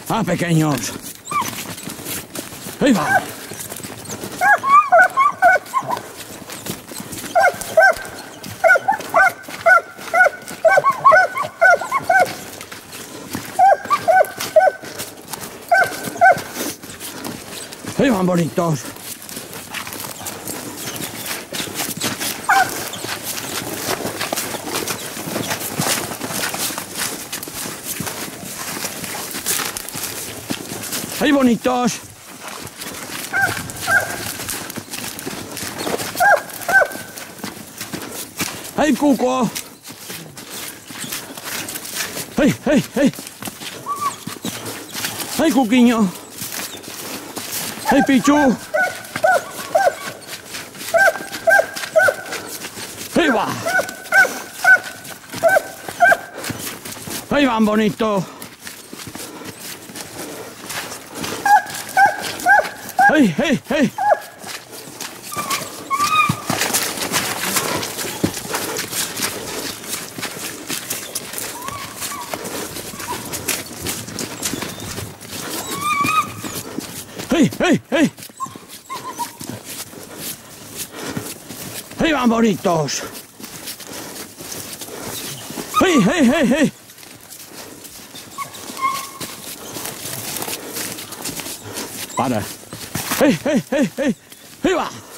Ah, pequeños. Ahí va. Ahí van bonitos. Ahí bonitos. Ahí cuco. Ahí. Ahí cuquiño. Ahí pichu. Ahí va. Ahí van bonitos. Hey. Hey. Ahí van bonitos. Hey. Para. Hey. Ahí va.